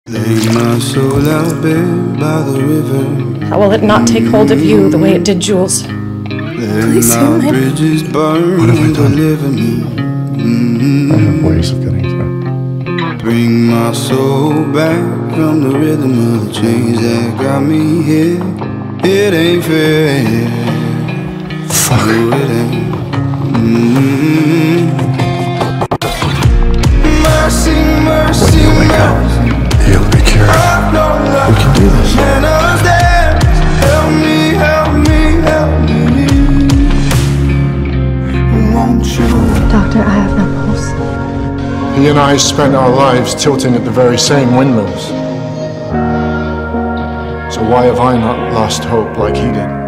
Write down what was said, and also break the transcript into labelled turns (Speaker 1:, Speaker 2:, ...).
Speaker 1: Lay my soul out bare by the river.
Speaker 2: How will it not take hold of you the way it did Jules?
Speaker 1: Please hear my bridges burn.
Speaker 3: What have I done?
Speaker 1: Deliver me.
Speaker 3: I have ways of getting through.
Speaker 1: Bring my soul back from the rhythm of the chains that got me here. It ain't fair.
Speaker 3: Fuck.
Speaker 1: No, it ain't. Mercy, mercy,
Speaker 3: Wake up. He'll be cured. We can do this.
Speaker 1: Help me, help me, help me. Won't you?
Speaker 4: Doctor, I have no pulse.
Speaker 5: He and I spent our lives tilting at the very same windmills. So why have I not lost hope like he did?